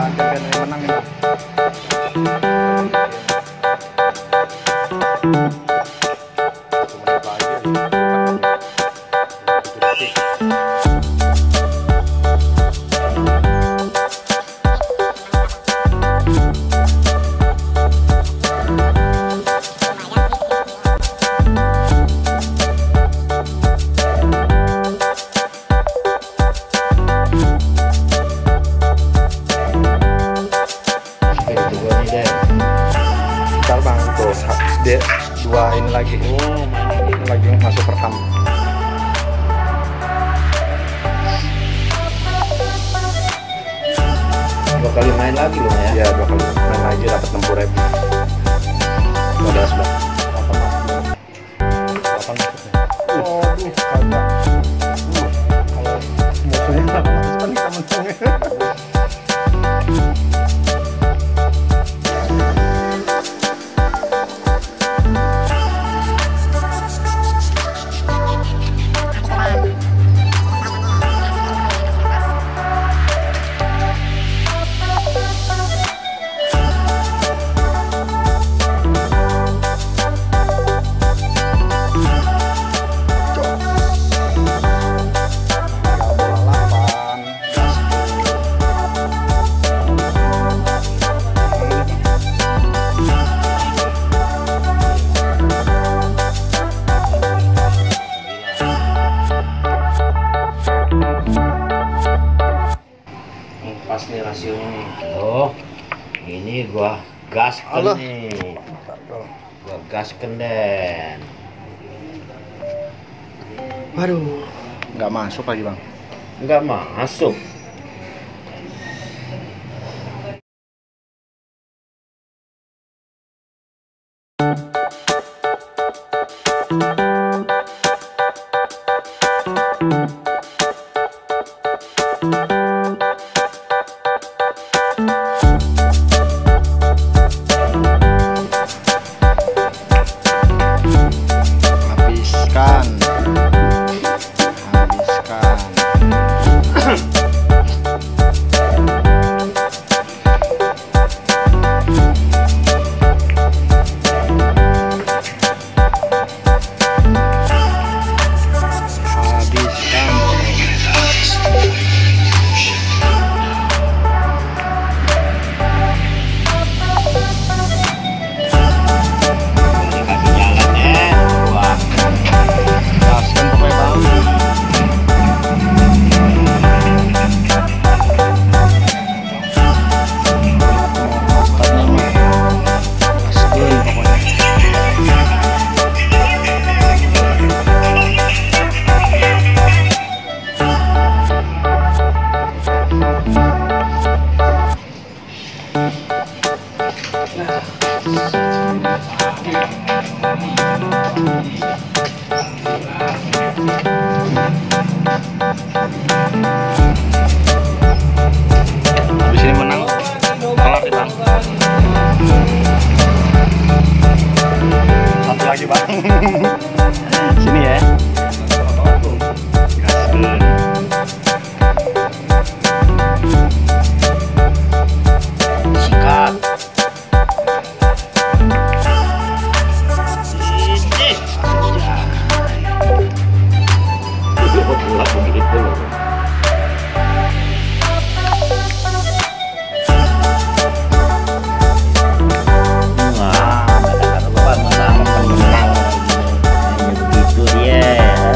champion yang menang ini. Dia dua ini lagi, ini lagi masuk rekam. Dua kali main lagi loh ya? Ya, dua kali main lagi dapat 60.000. Modal sudah 8 maksudnya. Waduh, kagak. Kalau musuhnya 8 maksud kan kita menang. Pas nih rasionya nih. Oh, ini gua gaskan nih. Gua gaskan den. Waduh, nggak masuk lagi bang. Nggak masuk. Habis ini menang, kelar nih bang. Satu lagi bang. Sini ya. Sikat. Begitu loh. Begitu dia.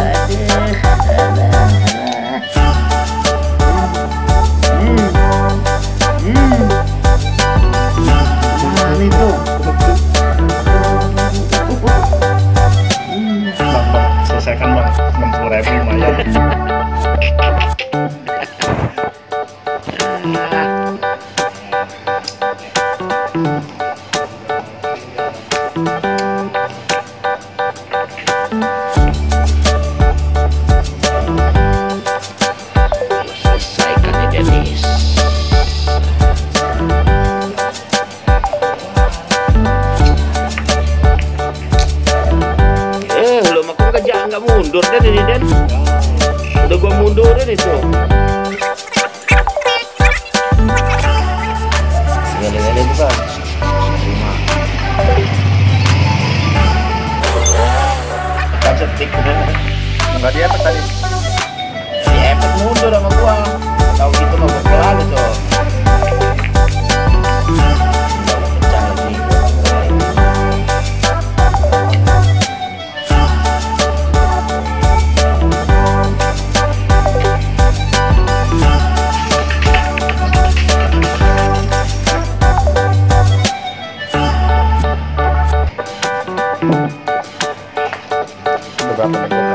Selesaikan bang, 60.000 lumayan. Selesaikan nih Dennis. Lo mah kok nggak mundur Den ini Den. Udah gua mundurin itu. Bang. Kan setik. Enggak dia apa tadi? Si Epet mundur sama gua. Tahu gitu mah gua pelan itu. Pecah lagi. Berapa nih gua?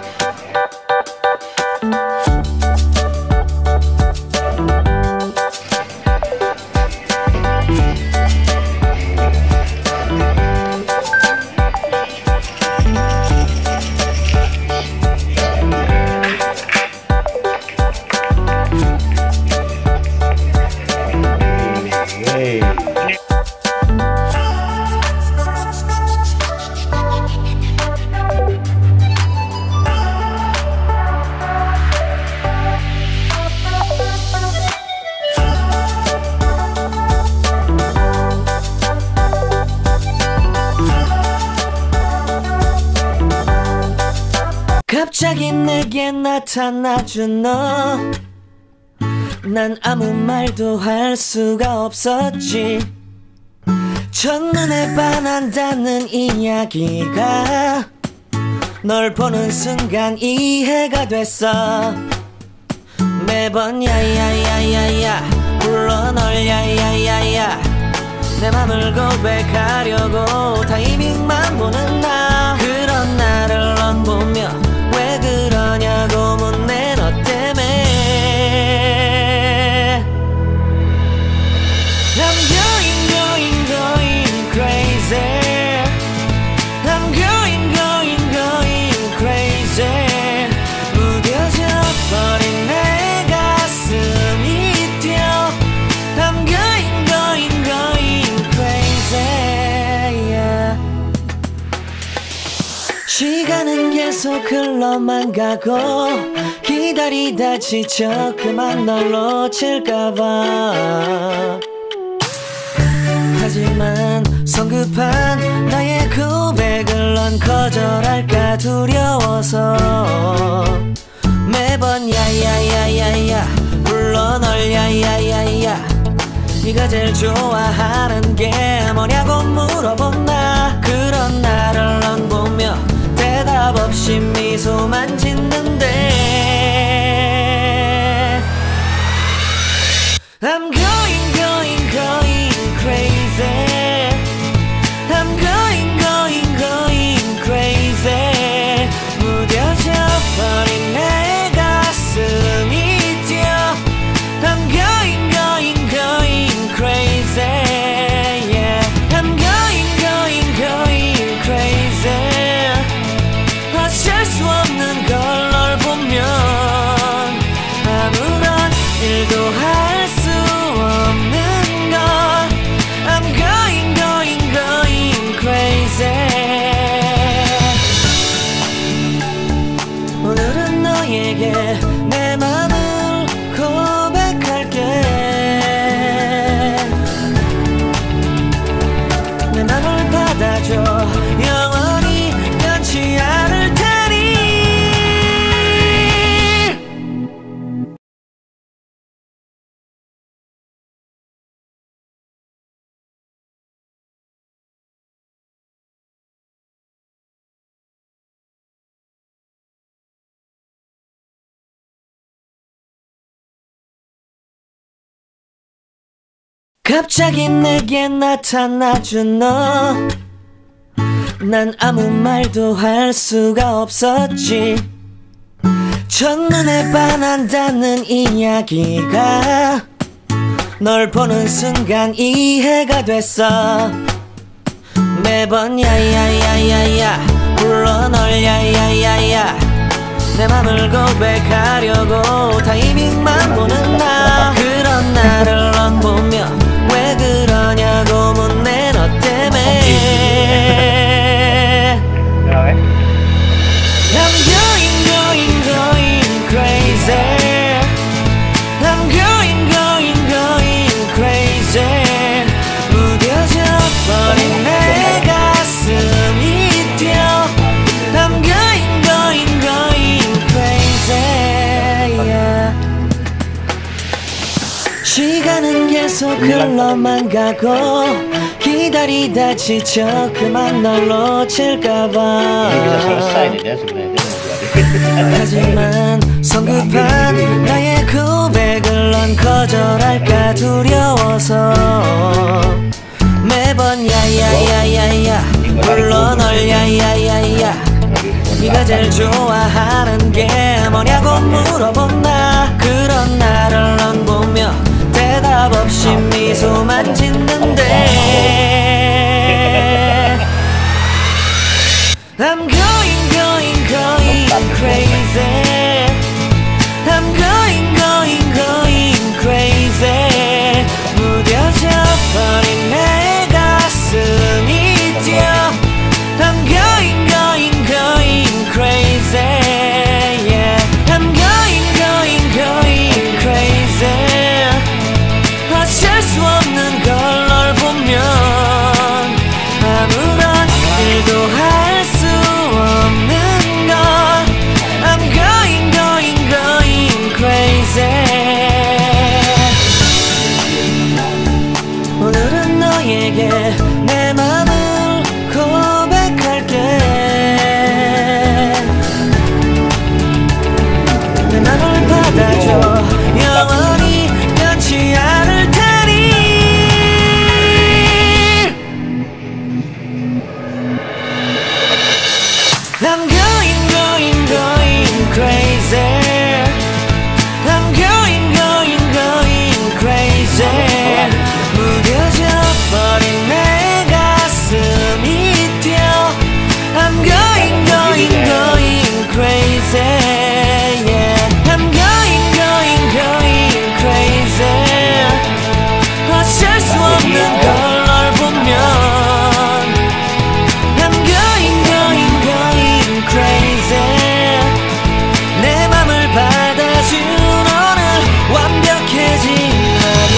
갑자기 내게 나타나준 너, 난 아무 말도 할 수가 없었지. 첫눈에 반한다는 이야기가 널 보는 순간 이해가 됐어. 매번 야야야야야 불러 널 야야야야, 내 맘을 고백하려고 타이밍만 보는 나. 그런 나를 넌 보며 왜 그러냐고 묻네. 너 때문에 I'm going crazy. I'm going crazy. 무뎌져 버린 내 가슴이 뛰어. I'm going crazy, yeah. 시간은 계속 흘러만 가고 기다리다 지쳐 그만 널 놓칠까봐. 하지만 성급한 나의 고백을 넌 거절할까 두려워서 매번 야야야야야 불러 널 야야야야. 네가 제일 좋아하는 게 뭐냐고 물어본 나. 그런 나를 넌 보며 대답 없이 미소만 짓는데 I'm going crazy. I'm going crazy. 무뎌져 버린 내 가슴이 뛰어. I'm going crazy, yeah. I'm going crazy. 어쩔 수 없는 걸 널 보면 아무런 일도 할 수 없는 걸. I'm going crazy. 오늘은 너에게 내 맘을 고백할게. 내 맘을 받아줘. 영원히 변치 않을 테니. 갑자기 내게 나타나준 너, 난 아무 말도 할 수가 없었지. 첫눈에 반한다는 이야기가 널 보는 순간 이해가 됐어. 매번 야야야야야 불러 널 야야야야, 내 맘을 고백하려고 타이밍만 보는 나. 그런 나를 넌 보며 왜 그러냐고 묻네. 너 때문에 I'm going crazy. I'm going crazy. 시간은 계속 흘러만 가고 기다리다 지쳐 그만 널 놓칠까봐. 하지만 성급한 나의 고백을 넌 거절할까 두려워서 매번 야야야야야 불러 널 야야야야. 네가 제일 좋아하는 게 뭐냐고 물어본다. 그런 나를 넌 보며 대답 없이 미소만 짓는데 I'm going going going crazy. I'm going going going crazy. 무뎌져 버린 내 가슴이 뛰어 I'm going going going crazy. Yeah. I'm going going going crazy. 어쩔 수 없는 걸 널 보면 아무런 일도 할 수 없는 걸 I'm going going going crazy. 오늘은 너에게 내 맘을 고백할게. 내 맘을 받아줘. 영원히 변치 않을 테니. I'm going going going crazy. I'm going going going crazy. 무뎌져 버린 내 가슴이 뛰어 I'm going going going crazy. Yeah. I'm going going going crazy. 어쩔 수 없는 걸 널 보면 I'm going going going crazy. 내 맘을 받아준 오늘 완벽해진 하루.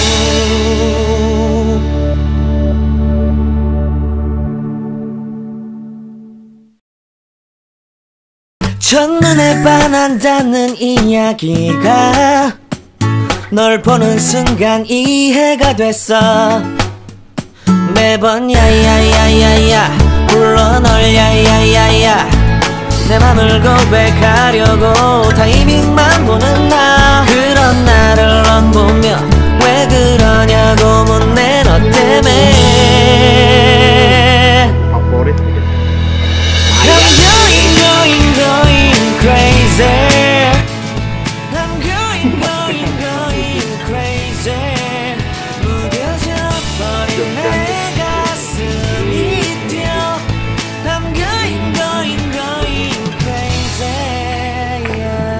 첫눈에 반한다는 이야기가 널 보는 순간 이해가 됐어. 매번 야야야야야 불러 널 야야야야. 내 맘을 고백하려고 타이밍만 보는 나. 그런 나를 넌 보며 왜 그러냐고 묻네 너 때문에. Favorit gitu. I'm going going going crazy. I'm going going going crazy. 무뎌져 버린 내 가슴이 뛰어 I'm going going going crazy. Yeah.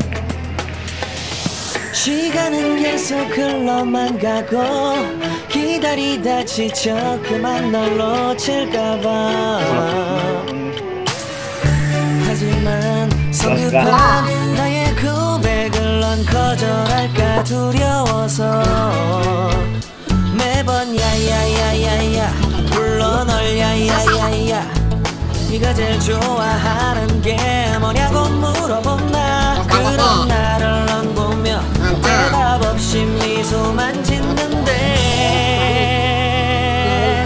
시간은 계속 흘러만 가고 기다리다 지쳐 그만 널 놓칠까봐. 하지만 성급한 나의 고백을 넌 거절할까 두려워서 매번 야야야야야 불러 널 야야야야. 네가 제일 좋아하는 게 뭐냐고 물어본다. 그런 나를 넌 보며 대답 없이 미소만 짓는데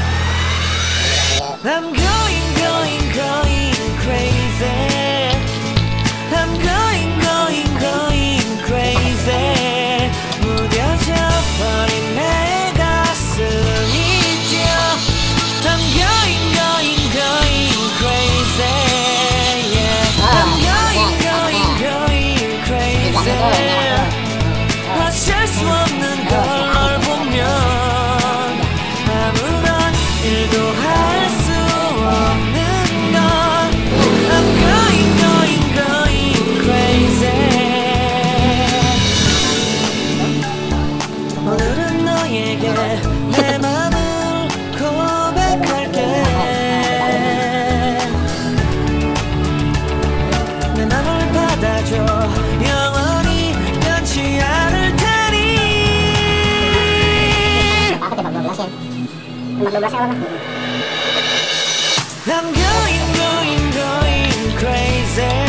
I'm going going going crazy. I'm going going going crazy. 무뎌져 버린 내 가슴이 뛰어 I'm going going going crazy. Yeah. I'm going going going crazy. 어쩔 수 없는 걸 널 보면 아무런 일도 할 수 없는 걸 I'm going going going crazy. 오늘은 너에게 내 맘을 고백할게. 내 맘을 받아줘. 영원히 변치 않을 테니. I'm going going going crazy.